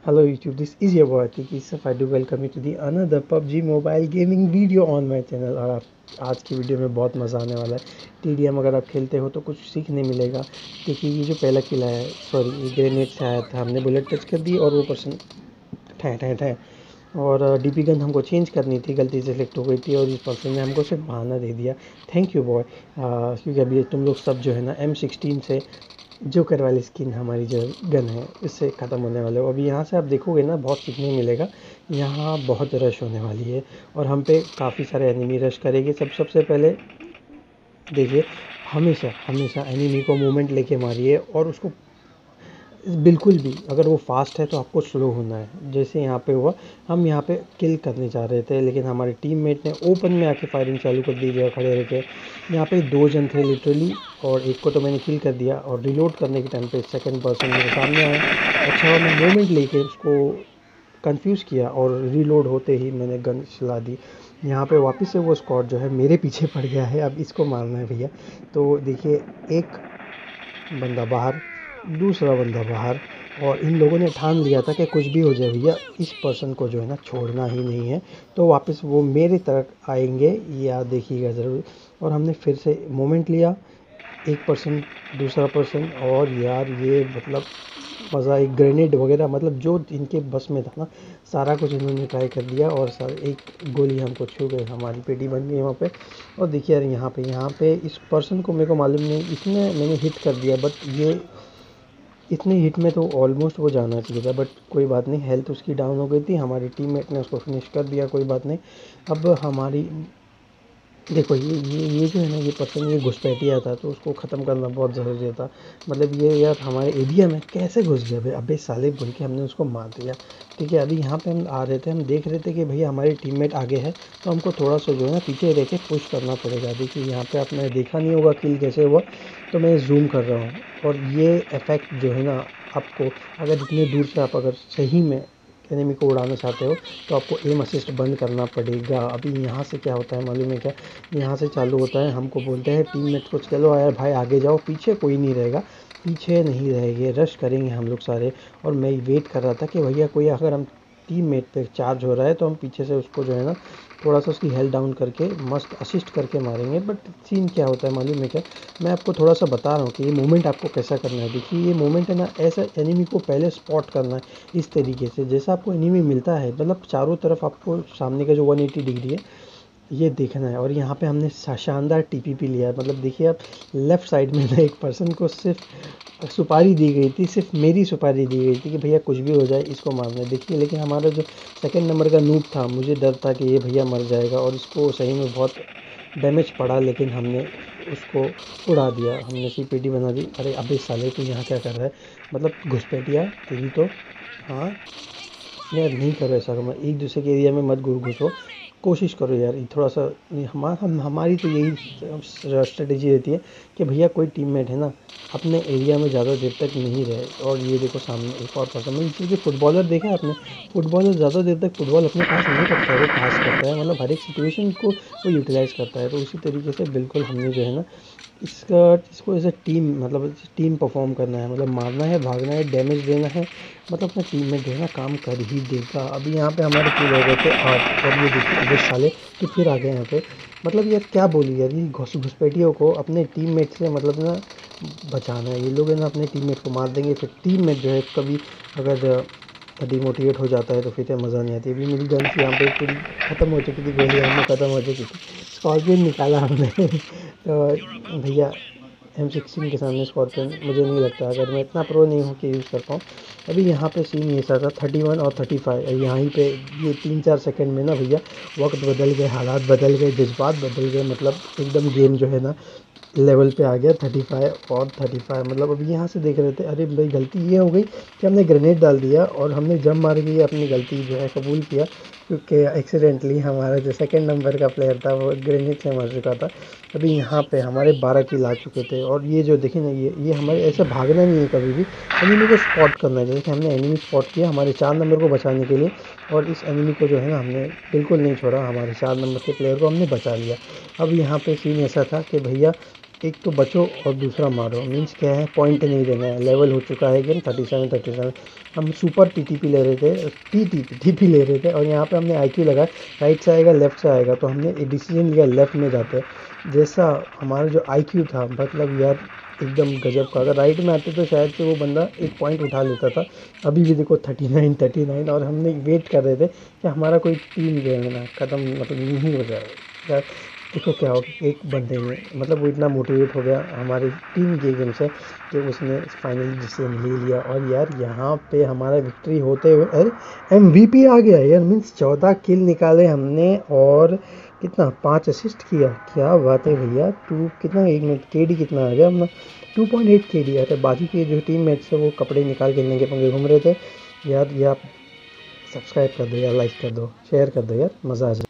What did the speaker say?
Hello YouTube, this is your boy Tiki Saf. I do welcome you to the another PUBG Mobile Gaming video on my channel। और आप आज की video में बहुत मज़ा आने वाला है। TDM अगर आप खेलते हो तो कुछ सीखने मिलेगा। देखिए ये जो पहला किला है, सॉरी ये ग्रेनेड से आया था, हमने बुलेट टच कर दी और वो पर्सन ठह ठह ठह और डीपी गन हमको चेंज करनी थी, गलती से सिलेक्ट हो गई थी और इस पर्सन ने हमको सिर्फ बहाना दे दिया। थैंक यू बॉय, क्योंकि अभी तुम लोग सब जो है ना M16 से जोकर वाली स्किन हमारी जो गन है इससे ख़त्म होने वाले हो। अभी यहाँ से आप देखोगे ना बहुत सीखने मिलेगा। यहाँ बहुत रश होने वाली है और हम पे काफ़ी सारे एनिमी रश करेंगे। सबसे पहले देखिए, हमेशा हमेशा एनिमी को मूवमेंट लेके मारिए और उसको बिल्कुल भी अगर वो फास्ट है तो आपको स्लो होना है। जैसे यहाँ पे हुआ, हम यहाँ पे किल करने जा रहे थे लेकिन हमारे टीममेट ने ओपन में आके फायरिंग चालू कर दी जगह खड़े रह के। यहाँ पे 2 जन थे लिटरली और एक को तो मैंने किल कर दिया और रिलोड करने के टाइम पे सेकंड पर्सन मेरे सामने आया। अच्छा मैं मोमेंट लेके उसको कंफ्यूज किया और रीलोड होते ही मैंने गन चला दी। यहाँ पे वापस से वो स्क्वाड जो है मेरे पीछे पड़ गया है, अब इसको मारना है भैया। तो देखिए, एक बंदा बाहर, दूसरा बंदा बाहर और इन लोगों ने ठान लिया था कि कुछ भी हो जाए भैया इस पर्सन को जो है ना छोड़ना ही नहीं है। तो वापस वो मेरे तरफ आएंगे या देखिएगा ज़रूर। और हमने फिर से मोमेंट लिया, एक पर्सन दूसरा पर्सन और यार ये मतलब मज़ा, एक ग्रेनेड वगैरह मतलब जो इनके बस में था ना सारा कुछ इन्होंने ट्राई कर दिया और सर एक गोली हमको छू गई, हमारी पेटी बन गई वहाँ पे। और देखिए यार यहाँ पे इस पर्सन को मेरे को मालूम नहीं, इसने मैंने हिट कर दिया बट ये इतने हिट में तो ऑलमोस्ट वो जाना चाहिए था, बट कोई बात नहीं, हेल्थ उसकी डाउन हो गई थी, हमारी टीममेट ने उसको फिनिश कर दिया, कोई बात नहीं। अब हमारी देखो ये जो है ना ये पर्सन ये घुसपैठिया था तो उसको ख़त्म करना बहुत ज़रूरी था। मतलब ये यार हमारे एरिया में कैसे घुस गया भाई, अबे साले बोल के हमने उसको मार दिया। ठीक है, अभी यहाँ पे हम आ रहे थे, हम देख रहे थे कि भैया हमारे टीममेट आगे है तो हमको थोड़ा सा जो है ना पीछे रह के पुश करना पड़ेगा। देखिए यहाँ पे आपने देखा नहीं होगा किल कैसे हुआ, तो मैं जूम कर रहा हूँ और ये इफ़ेक्ट जो है ना आपको, अगर इतने दूर से आप अगर सही में एनिमी को उड़ाना चाहते हो तो आपको एम असिस्ट बंद करना पड़ेगा। अभी यहाँ से क्या होता है मालूम है क्या, यहाँ से चालू होता है, हमको बोलते हैं टीममेट को चलो यार भाई आगे जाओ, पीछे कोई नहीं रहेगा, पीछे नहीं रहेंगे, रश करेंगे हम लोग सारे। और मैं वेट कर रहा था कि भैया कोई अगर हम टीममेट पे चार्ज हो रहा है तो हम पीछे से उसको जो है ना थोड़ा सा उसकी हेल्थ डाउन करके मस्त असिस्ट करके मारेंगे। बट सीन क्या होता है मालूम है क्या, मैं आपको थोड़ा सा बता रहा हूँ कि ये मूवमेंट आपको कैसा करना है। देखिए ये मूवमेंट है ना, ऐसा एनिमी को पहले स्पॉट करना है इस तरीके से, जैसा आपको एनिमी मिलता है मतलब चारों तरफ आपको सामने का जो 180 डिग्री है ये देखना है। और यहाँ पे हमने शानदार टीपीपी लिया है। मतलब देखिए आप लेफ़्ट साइड में ना एक पर्सन को सिर्फ सुपारी दी गई थी, सिर्फ मेरी सुपारी दी गई थी कि भैया कुछ भी हो जाए इसको मारना है। देखिए लेकिन हमारा जो सेकंड नंबर का नूब था, मुझे डर था कि ये भैया मर जाएगा और इसको सही में बहुत डैमेज पड़ा, लेकिन हमने उसको उड़ा दिया, हमने सीपीटी बना दी। अरे अबे साले तू यहाँ क्या कर रहा है, मतलब घुसपैठिया तेरी तो। हाँ यार नहीं करो ऐसा, एक दूसरे के एरिया में मत घुसो, कोशिश करो यार थोड़ा सा। हमारी तो यही स्ट्रेटेजी रहती है कि भैया कोई टीममेट है ना अपने एरिया में ज़्यादा देर तक नहीं रहे। और ये देखो सामने एक और पर्सन, मतलब इसलिए फुटबॉलर देखा है आपने, फुटबॉलर ज़्यादा देर तक फुटबॉल अपने पास नहीं रखता है, वो पास करता है, मतलब हर एक सिचुएशन को वो यूटिलाइज़ करता है। तो उसी तरीके से बिल्कुल हमने जो है ना इसको एज ए टीम, मतलब टीम परफॉर्म करना है, मतलब मारना है, भागना है, डैमेज देना है, मतलब अपना टीम में जो है ना काम कर ही देगा। अभी यहाँ पे हमारे किल हो गए थे 8 और ये देखिए अबे साले तो फिर आ गए यहाँ पे। मतलब यार क्या बोली यार, ये घुसपैठियों को अपने टीममेट से मतलब ना बचाना है। ये लोग है ना अपने टीममेट को मार देंगे, फिर टीममेट जो है कभी अगर डिमोटिवेट हो जाता है तो फिर मज़ा नहीं आती। अभी मेरी गन्स यहाँ पे पूरी ख़त्म हो चुकी थी, गोलियाँ हमने ख़त्म हो चुकी थी, स्कॉर्पियन निकाला हमने तो भैया M16 के सामने स्कॉर्पियन मुझे नहीं लगता, अगर मैं इतना प्रो नहीं हूँ कि यूज़ कर पाऊँ। अभी यहाँ पे सीन ऐसा था 31 और 35, यहीं पे ये 3-4 सेकंड में ना भैया वक्त बदल गए, हालात बदल गए, जज्बात बदल गए, मतलब एकदम गेम जो है ना लेवल पे आ गया 35 और 35। मतलब अभी यहाँ से देख रहे थे, अरे भाई गलती ये हो गई कि हमने ग्रेनेड डाल दिया और हमने जंप मार के अपनी गलती जो है कबूल किया, क्योंकि एक्सीडेंटली हमारा जो सेकंड नंबर का प्लेयर था वो ग्रेनेड से मर चुका था। अभी यहाँ पे हमारे 12 किल आ चुके थे और ये जो देखें ना ये हमारे ऐसे भागना नहीं है, कभी भी एनिमी को स्पॉट करना है। जैसे कि हमने एनिमी स्पॉट किया हमारे 4 नंबर को बचाने के लिए, और इस एनिमी को जो है ना हमने बिल्कुल नहीं छोड़ा, हमारे 4 नंबर के प्लेयर को हमने बचा लिया। अब यहाँ पे सीन ऐसा था कि भैया एक तो बचो और दूसरा मारो, मीन्स क्या है, पॉइंट नहीं देना है। लेवल हो चुका है गेम 37। हम सुपर टीटीपी ले रहे थे, टीटीपी ले रहे थे, और यहाँ पे हमने आईक्यू लगाया, राइट से आएगा लेफ्ट से आएगा, तो हमने एक डिसीजन लिया लेफ्ट में जाते। जैसा हमारा जो आईक्यू था, मतलब यार एकदम गजब का, अगर राइट में आते तो शायद से वो बंदा एक पॉइंट उठा लेता था। अभी भी देखो 39, और हमने वेट कर रहे थे कि हमारा कोई टीम जो है ना ख़त्म, मतलब नहीं हो जाए यार। देखो क्या हो गया, एक बंदे ने, मतलब वो इतना मोटिवेट हो गया हमारी टीम के गेम से कि उसने फाइनली डिसीजन ले लिया। और यार यहाँ पे हमारा विक्ट्री होते हुए, अरे एमवीपी आ गया यार, मीन्स 14 किल निकाले हमने, और कितना 5 असिस्ट किया। क्या बात है भैया। टू कितना, एक मिनट, केडी कितना आ गया अपना, 2.8 केडी। अरे बाकी के जो टीम मेट्स है वो कपड़े निकाल के नंगे पंगे घूम रहे थे यार। ये आप सब्सक्राइब कर दो यार, लाइक कर दो, शेयर कर दो यार, मज़ा आ जाए।